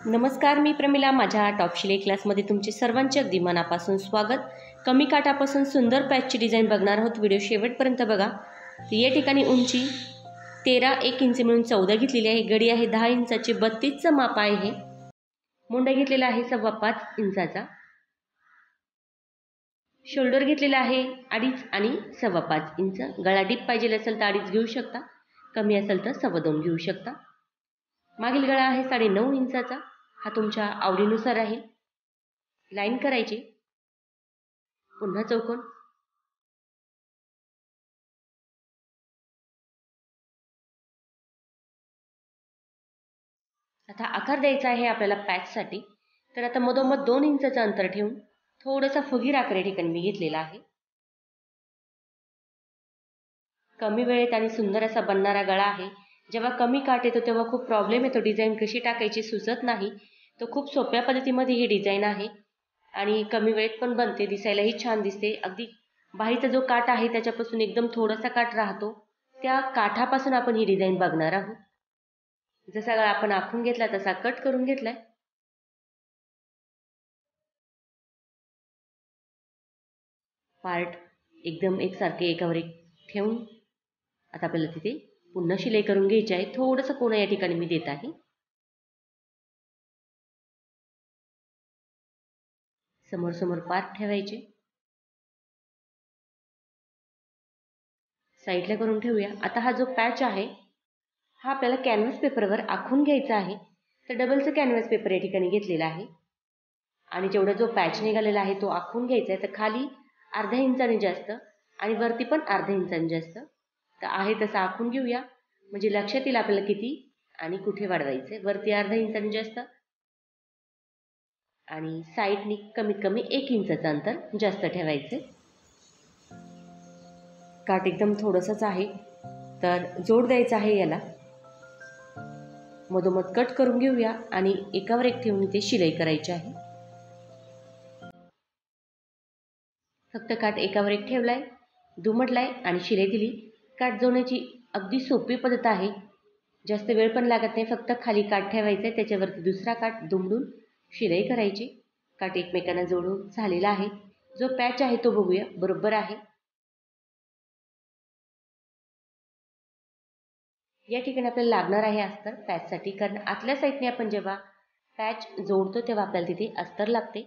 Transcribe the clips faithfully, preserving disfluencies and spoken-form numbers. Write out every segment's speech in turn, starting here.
नमस्कार, मी प्रमिला. माझ्या टॉप शिलाई क्लासमध्ये तुमचे सर्वांचे अगदी मनापासून स्वागत. कमी काठापासून सुंदर पॅचची डिझाईन बघणार आहोत. व्हिडिओ शेवटपर्यंत बघा. तर या ठिकाणी उंची तेरा एक इंच मिळून चौदा घेतलेली आहे. गडी आहे दहा इंचाची, बत्तीसचं माप आहे हे. मुंडा घेतलेला आहे सव्वा पाच इंचाचा. शोल्डर घेतलेला आहे अडीच आणि सव्वा पाच इंच. गळा डीप पाहिजे असेल तर अडीच घेऊ शकता, कमी असेल तर सव्वा दोन घेऊ शकता. मागील गळा आहे साडे नऊ इंचाचा. हा तुमच्या आवडीनुसार राहील. लाईन करायची, पुन्हा चौकोन, आता आकार द्यायचा आहे आपल्याला पॅचसाठी. तर आता मधोमध दोन इंचाचं अंतर ठेवून थोडासा फुगीर आकार या ठिकाणी मी घेतलेला आहे. कमी वेळेत आणि सुंदर असा बनणारा गळा आहे. जेव्हा कमी काठ येतो तेव्हा खूप प्रॉब्लेम येतो, डिझाईन कशी टाकायची सुचत नाही. तो खूप सोप्या पद्धतीमध्ये ही डिझाईन आहे आणि कमी वेळेत पण बनते, दिसायलाही छान दिसते. अगदी बाहीचा जो काठ आहे त्याच्यापासून एकदम थोडासा काठ राहतो, त्या काठापासून आपण ही डिझाईन बघणार आहोत. जसा गळा आपण आखून घेतला तसा कट करून घेतलाय. पार्ट एकदम एकसारखे एकावर एक ठेवून आता आपल्याला तिथे पुन्हा शिलाई करून घ्यायची आहे. थोडंसं कोणा या ठिकाणी मी देत आहे. समोर समोर पार्ट ठेवायचे. साईडला करून ठेवूया. आता हा जो पॅच आहे हा आपल्याला कॅनव्हास पेपरवर आखून घ्यायचा आहे. तर डबलचं कॅनव्हास पेपर या ठिकाणी घेतलेला आहे आणि जेवढा जो पॅच निघालेला आहे तो आखून घ्यायचा आहे. तर खाली अर्ध्या इंचाने जास्त आणि वरती पण अर्ध्या इंचाने जास्त. तर आहे तसं आखून घेऊया, म्हणजे लक्षात येईल आपल्याला किती आणि कुठे वाढवायचं आहे. वरती अर्ध्या इंचाने जास्त आणि साईडनी कमीत कमी एक इंचाचं अंतर जास्त ठेवायचं. काठ एकदम थोडंसंच आहे, तर जोड द्यायचा आहे याला. मधोमध कट करून घेऊया आणि एकावर एक ठेवून इथे शिलाई करायची आहे. फक्त काठ एकावर एक ठेवलाय, दुमटलाय आणि शिलाई दिली. काठ जोडण्याची अगदी सोपी पद्धत आहे, जास्त वेळ पण लागत नाही. फक्त खाली काठ ठेवायचा आहे, त्याच्यावरती दुसरा काठ दुमडून शिलाई करायची. काठ एकमेकांना जोडून झालेला आहे. जो पॅच आहे तो बघूया, बरोबर आहे. या ठिकाणी आपल्याला लागणार आहे अस्तर पॅचसाठी, कारण आतल्या साईडने आपण जेव्हा पॅच जोडतो तेव्हा आपल्याला तिथे अस्तर लागते.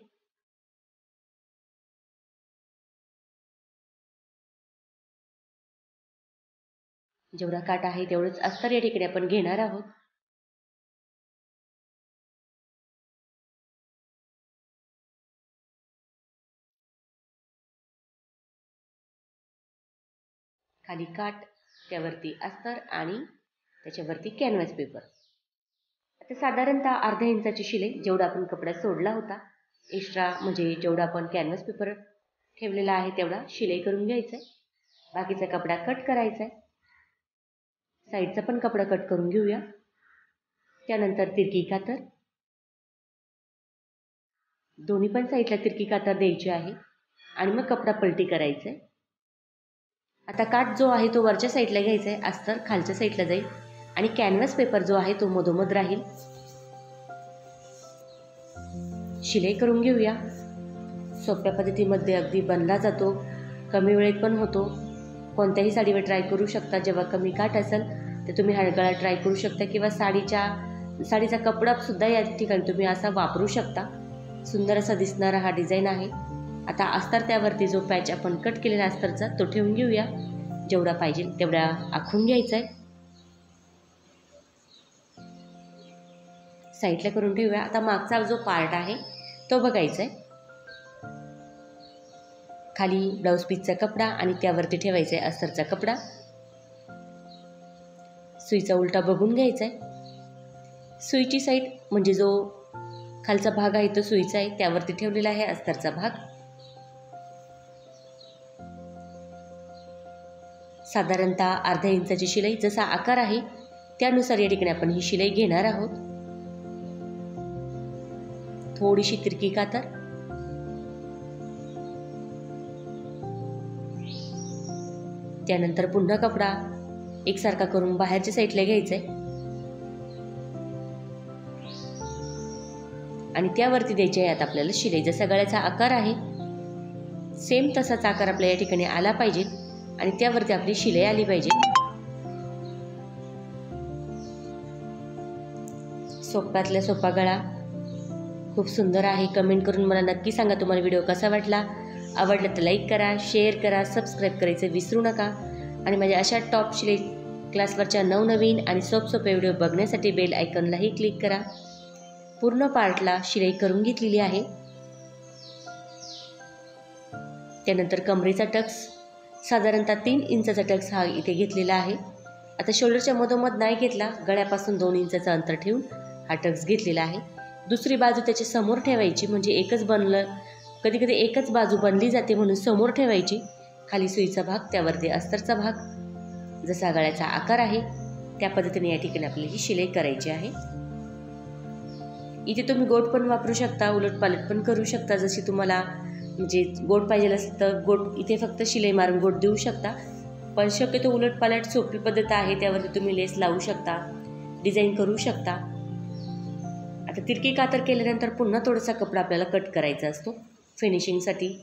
जेवढा काठ आहे तेवढंच अस्तर या ठिकाणी आपण घेणार आहोत. खाली काठ, त्यावरती अस्तर आणि त्याच्यावरती कॅनव्हास पेपर. आता साधारणतः अर्ध्या इंचाची शिलाई, जेवढा आपण कपडा सोडला होता एक्स्ट्रा, म्हणजे जेवढा आपण कॅनव्हास पेपर ठेवलेला आहे तेवढा शिलाई करून घ्यायचा आहे. बाकीचा कपडा कट करायचा आहे. साईडचा पण कपडा कट करून घेऊया. त्यानंतर तिरकी कातर, दोन्ही पण साईडला तिरकी कातर द्यायची आहे आणि मग कपडा पलटी करायचा आहे. आता काठ जो आहे तो वरच्या साईडला घ्यायचा आहे, अस्तर खालच्या साईडला जाईल आणि कॅनव्हास पेपर जो आहे तो मधोमध राहील. शिलाई करून घेऊया. सोप्या पद्धतीमध्ये अगदी बनला जातो, कमी वेळेत पण होतो. कोणत्याही साडीवर ट्राय करू शकता. जेव्हा कमी काठ असेल तर तुम्ही हा गळा ट्राय करू शकता, किंवा साडीच्या साडीचा कपडासुद्धा या ठिकाणी तुम्ही असा वापरू शकता. सुंदर असा दिसणारा हा डिझाईन आहे. आता अस्तर, त्यावरती जो पॅच आपण कट केलेला अस्तरचा तो ठेवून घेऊया. जेवढा पाहिजे तेवढा आखून घ्यायचा आहे. साईडला करून ठेवूया. आता मागचा जो पार्ट आहे तो बघायचा आहे. खाली ब्लाऊज पीसचा कपडा आणि त्यावरती ठेवायचा आहे अस्तरचा कपडा. सुईचा उलटा बघून घ्यायचा आहे. सुईची साईड म्हणजे जो खालचा भाग आहे तो सुईचा आहे, त्यावरती ठेवलेला आहे अस्तरचा भाग. साधारणतः अर्ध्या इंचाची शिलाई, जसा आकार आहे त्यानुसार या ठिकाणी आपण ही शिलाई घेणार आहोत. थोडीशी तिरकी कातर, त्यानंतर पुन्हा कपडा एकसारखा करून बाहेरच्या साईडला घ्यायचा आहे. आणि त्यावरती द्यायची आहे आता आपल्याला शिलाई. जसा गळ्याचा आकार आहे सेम तसाच आकार आपल्या या ठिकाणी आला पाहिजे आणि त्यावरती आपली शिलाई आली पाहिजे. सोप्यातल्या सोपा गळा खूप सुंदर आहे. कमेंट करून मला नक्की सांगा तुम्हाला व्हिडिओ कसा वाटला. आवडलं तर लाईक करा, शेअर करा, सबस्क्राईब करायचं विसरू नका. आणि माझ्या अशा टॉप शिलाई क्लासवरच्या नवनवीन आणि सोपसोपे व्हिडिओ बघण्यासाठी बेल आयकॉनलाही क्लिक करा. पूर्ण पार्टला शिलाई करून घेतलेली आहे. त्यानंतर कमरेचा टक्स साधारणतः तीन इंचाचा टक्स हा इथे घेतलेला आहे. आता शोल्डरच्या मधोमध नाही घेतला, गळ्यापासून दोन इंचाचं अंतर ठेवून हा टक्स घेतलेला आहे. दुसरी बाजू त्याच्या समोर ठेवायची, म्हणजे एकच बनलं, कधी कधी एकच बाजू बनली जाते म्हणून समोर ठेवायची. खाली सुईचा भाग, त्यावरती अस्तरचा भाग. जसा गळ्याचा आकार आहे त्या पद्धतीने या ठिकाणी आपल्याला ही शिलाई करायची आहे. इथे तुम्ही गोट पण वापरू शकता, उलट पालट पण करू शकता. जशी तुम्हाला म्हणजे गोट पाहिजे असेल तर गोट इथे फक्त शिलाई मारून गोट देऊ शकता. पण शक्यतो उलट पालट सोपी पद्धत आहे, त्यावरती तुम्ही लेस लावू शकता, डिझाईन करू शकता. आता तिरकी कातर केल्यानंतर पुन्हा थोडासा कपडा आपल्याला कट करायचा असतो फिनिशिंगसाठी.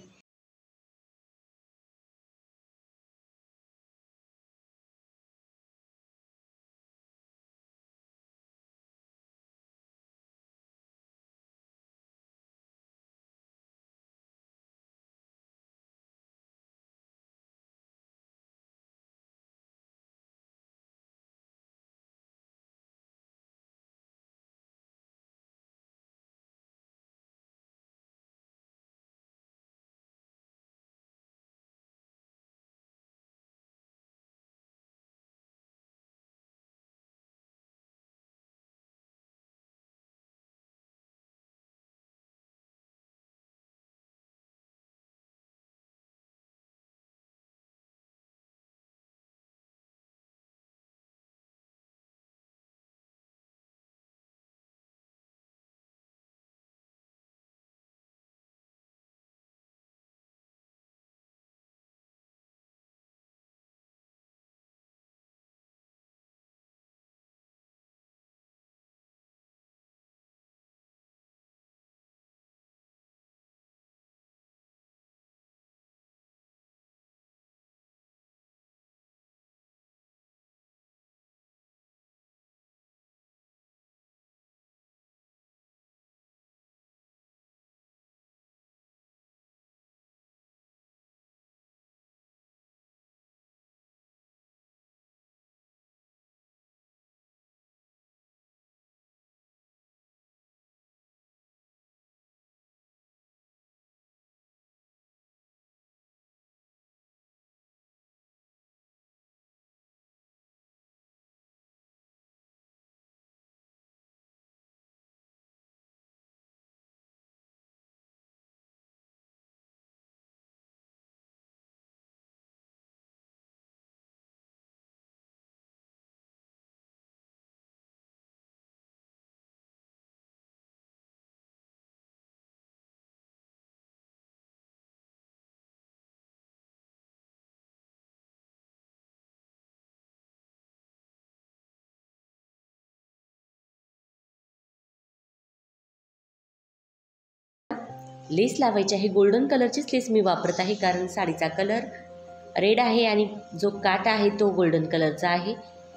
लेस लावायची आहे. गोल्डन कलरचीच लेस मी वापरत आहे, कारण साडीचा कलर रेड आहे आणि जो काट आहे तो गोल्डन कलरचा आहे.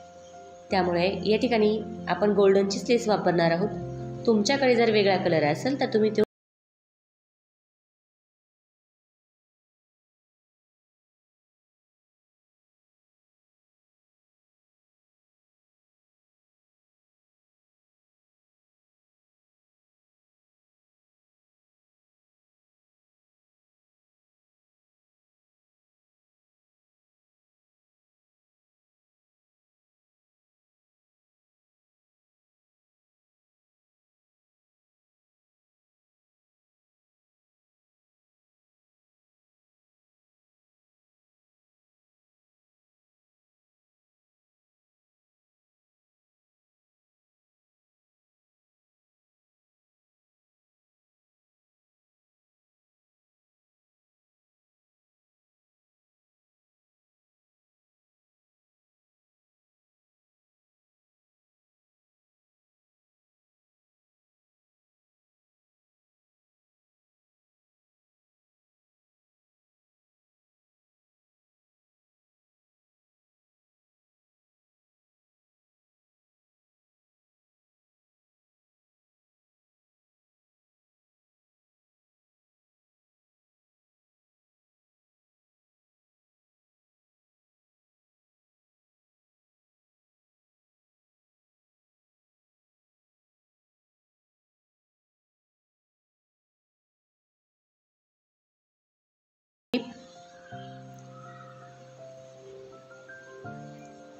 त्यामुळे या ठिकाणी आपण गोल्डनचीच लेस वापरणार आहोत. तुमच्याकडे जर वेगळा कलर असेल तर तुम्ही तो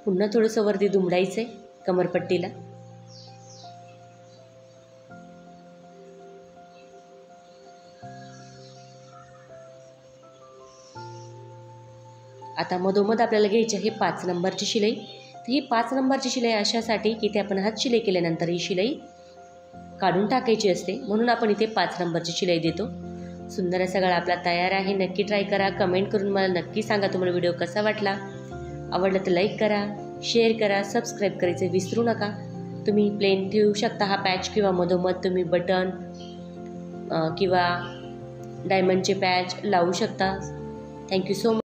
पुन्हा थोडंसं वरती दुमडायचं आहे कमरपट्टीला. आता मधोमध आपल्याला घ्यायची आहे पाच नंबरची शिलाई. तर ही पाच नंबरची शिलाई अशासाठी की ते आपण हात शिलाई केल्यानंतर ही शिलाई काढून टाकायची असते, म्हणून आपण इथे पाच नंबरची शिलाई देतो. सुंदर असा गळा आपला तयार आहे. नक्की ट्राय करा. कमेंट करून मला नक्की सांगा तुम्हाला व्हिडिओ कसा वाटला. आवडला तर लाईक करा, शेअर करा, सबस्क्राईब करायचे विसरू नका. तुम्ही प्लेन ठेवू शकता हा पॅच, किंवा मधोमध तुम्ही बटन किंवा डायमंडचे पॅच लावू शकता. Thank you so much.